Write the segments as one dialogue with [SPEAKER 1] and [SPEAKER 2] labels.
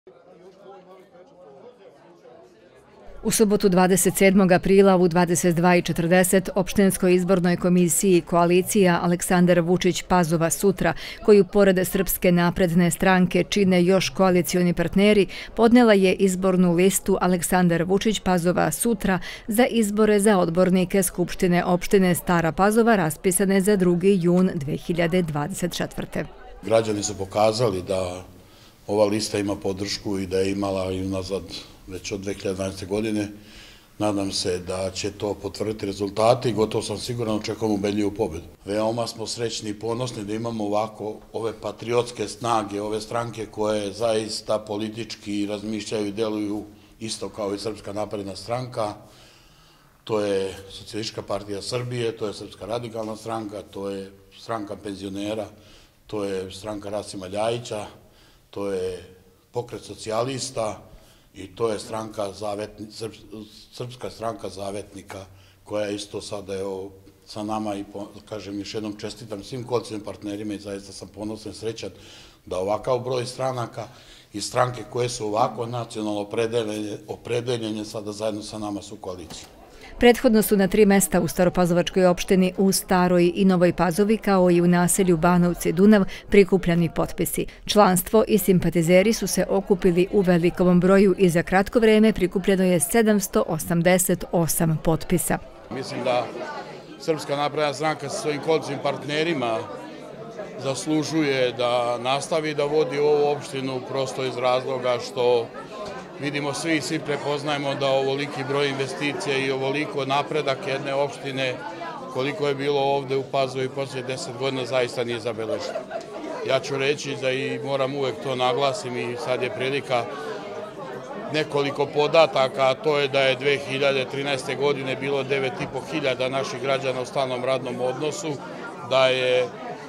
[SPEAKER 1] U subotu 27. aprila u 22:40 opštinskoj izbornoj komisiji koalicija Aleksandar Vučić Pazova sutra, koju pored Srpske napredne stranke čine još koalicioni partneri, podnela je izbornu listu Aleksandar Vučić Pazova sutra za izbore za odbornike Skupštine opštine Stara Pazova raspisane za 2. jun 2024.
[SPEAKER 2] Građani su pokazali da ova lista ima podršku i da je imala i unazad već od 2012. godine. Nadam se da će to potvrditi rezultate i gotovo sam siguran očekujemo ubedljivu pobedu. Veoma smo srećni i ponosni da imamo ovako ove patriotske snage, ove stranke koje zaista politički razmišljaju i deluju isto kao i Srpska napredna stranka. To je Socijalistička partija Srbije, to je Srpska radikalna stranka, to je stranka penzionera, to je stranka Rasima Ljajića, to je pokret socijalista i to je Srpska stranka zavetnika koja isto sada je sa nama i kažem još jednom čestitam svim koalicionim partnerima i zaista sam ponosan i srećan da ovakav broj stranaka i stranke koje su ovako nacionalno opredeljene sada zajedno sa nama su u koaliciji.
[SPEAKER 1] Prethodno su na 3 mesta u Staropazovačkoj opštini u Staroj i Novoj Pazovi kao i u naselju Banovci Dunav prikupljani potpisi. Članstvo i simpatizeri su se okupili u velikom broju i za kratko vreme prikupljeno je 788 potpisa.
[SPEAKER 2] Mislim da Srpska napredna stranka sa svojim koalicionim partnerima zaslužuje da nastavi da vodi ovu opštinu prosto iz razloga što vidimo svi prepoznajemo da ovoliki broj investicija i ovoliko napredak jedne opštine koliko je bilo ovde u Pazovi poslije 10 godina zaista nije zabeleženo. Ja ću reći da i moram uvek to naglasim i sad je prilika nekoliko podataka, a to je da je 2013. godine bilo 9.500 naših građana u stalnom radnom odnosu, da je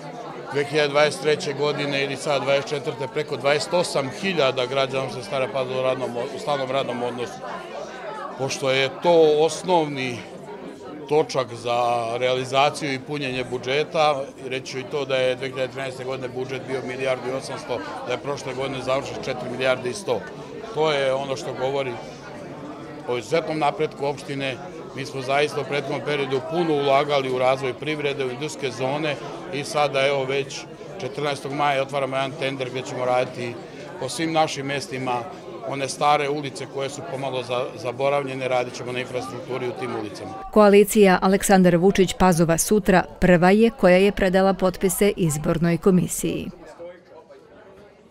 [SPEAKER 2] 2023. godine ili sad 2024. preko 28.000 građana se Stara Pazova u stalnom radnom odnosu. Pošto je to osnovni točak za realizaciju i punjenje budžeta, reći ću i to da je 2013. godine budžet bio 1.800.000.000, da je prošle godine završen 4.100.000.000. To je ono što govori o izuzetnom napretku opštine. Mi smo zaista u prethodnom periodu puno ulagali u razvoj privrede, u industrijske zone i sada evo već 14. maja otvaramo jedan tender gdje ćemo raditi po svim našim mestima one stare ulice koje su pomalo zaboravljene, radit ćemo na infrastrukturi u tim ulicama.
[SPEAKER 1] Koalicija Aleksandar Vučić Pazova sutra prva je koja je predala potpise izbornoj komisiji.